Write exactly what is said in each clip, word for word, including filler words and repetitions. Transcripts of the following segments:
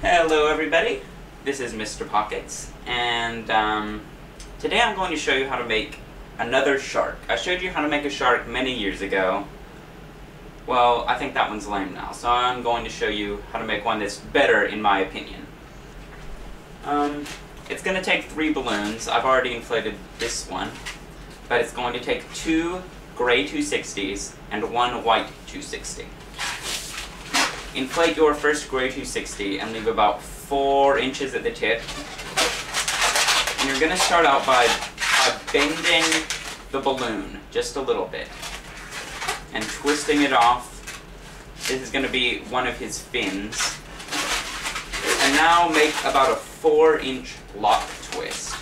Hello everybody, this is Mister Pockets, and um, today I'm going to show you how to make another shark. I showed you how to make a shark many years ago. Well, I think that one's lame now, so I'm going to show you how to make one that's better in my opinion. Um, it's going to take three balloons. I've already inflated this one, but it's going to take two gray two sixties and one white two sixty. Inflate your first gray two sixty and leave about four inches at the tip. And you're going to start out by, by bending the balloon just a little bit and twisting it off. This is going to be one of his fins. And now make about a four inch lock twist.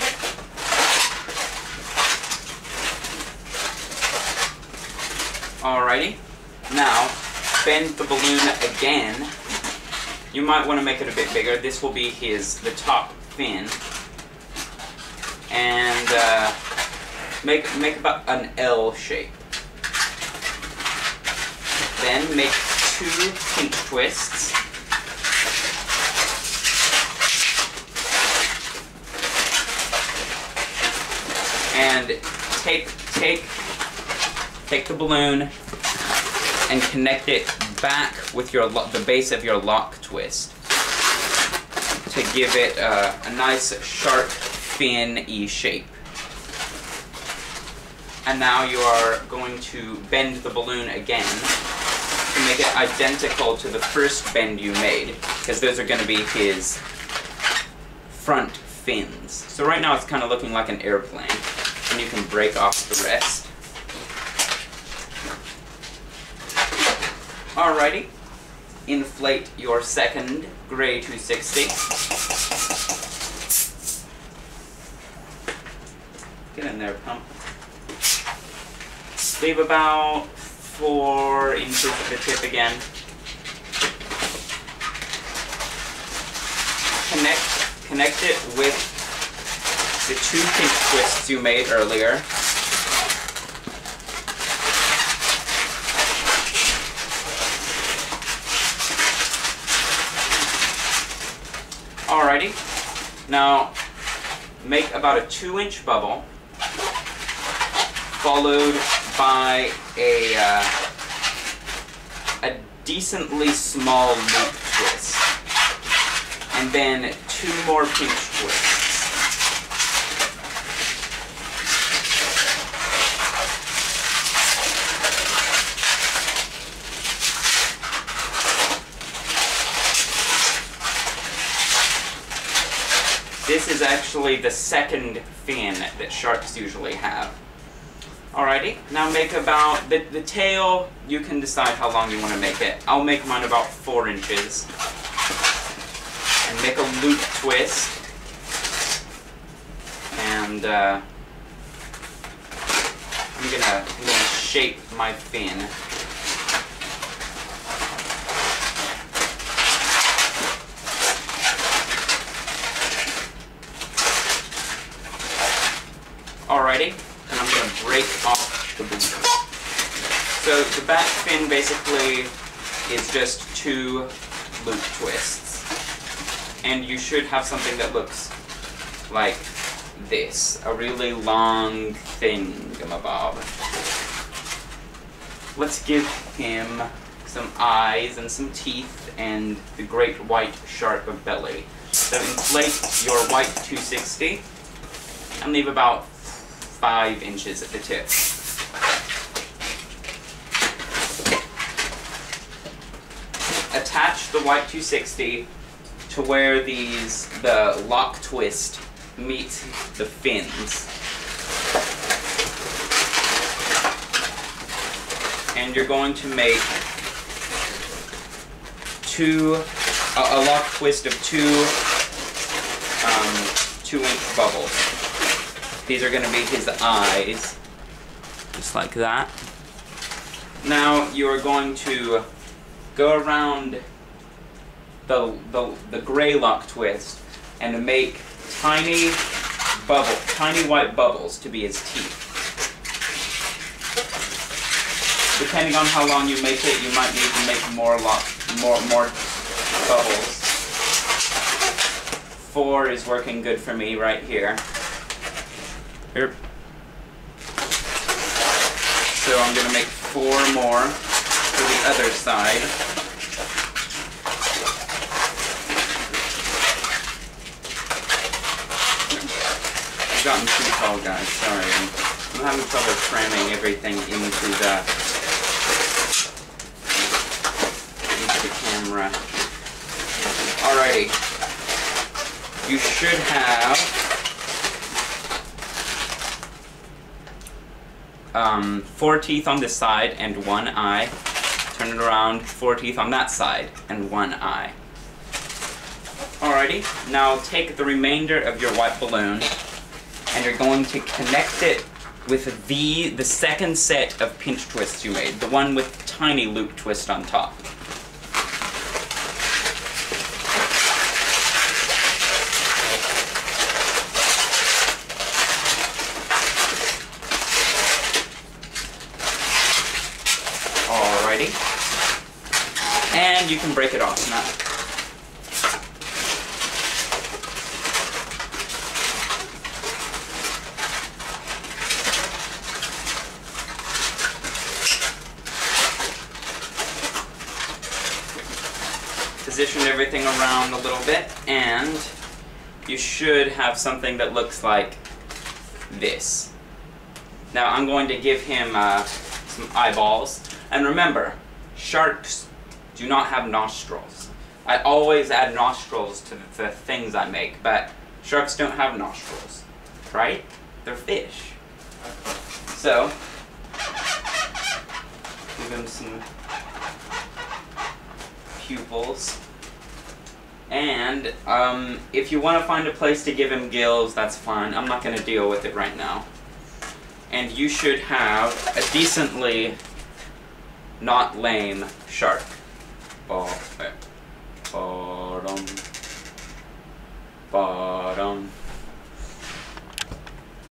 Alrighty, now bend the balloon again. You might want to make it a bit bigger. This will be his, the top fin. And uh, make, make about an L shape. Then make two pinch twists. And take, take, take the balloon and connect it back with your the base of your lock twist to give it a, a nice shark fin-y shape. And now you are going to bend the balloon again to make it identical to the first bend you made, because those are going to be his front fins. So right now it's kind of looking like an airplane, and you can break off the rest. Alrighty, inflate your second gray two sixty. Get in there, pump. Leave about four inches at the tip again. Connect, connect it with the two pinch twists you made earlier. Alrighty, now make about a two inch bubble, followed by a, uh, a decently small loop twist, and then two more pinch twists. This is actually the second fin that sharks usually have. Alrighty, now make about, the, the tail, you can decide how long you want to make it. I'll make mine about four inches. And make a loop twist. And uh, I'm gonna, I'm gonna shape my fin. Alrighty, and I'm going to break off the balloon. So the back fin basically is just two loop twists. And you should have something that looks like this. A really long thingamabob. Let's give him some eyes and some teeth and the great white shark of belly. So inflate your white two sixty and leave about five inches at the tip. Attach the white two sixty to where these, the lock twist meets the fins. And you're going to make two, a, a lock twist of two, um, two inch bubbles. These are going to be his eyes, just like that. Now you are going to go around the, the, the gray lock twist and make tiny bubble, tiny white bubbles to be his teeth. Depending on how long you make it, you might need to make more lock, more, more bubbles. four is working good for me right here. Here. So I'm going to make four more for the other side. I've gotten too tall, guys. Sorry. I'm, I'm having trouble cramming everything into the, into the camera. Alrighty. You should have um, four teeth on this side and one eye. Turn it around, four teeth on that side and one eye. Alrighty, now take the remainder of your white balloon and you're going to connect it with the, the second set of pinch twists you made, the one with the tiny loop twist on top. Alrighty. And you can break it off now. Position everything around a little bit, and you should have something that looks like this. Now I'm going to give him uh, some eyeballs, and remember, sharks do not have nostrils. I always add nostrils to the things I make, but sharks don't have nostrils, right? They're fish. So, give him some pupils. And um, if you want to find a place to give him gills, that's fine. I'm not going to deal with it right now. And you should have a decently not lame shark. Bottom. Bottom. Bottom.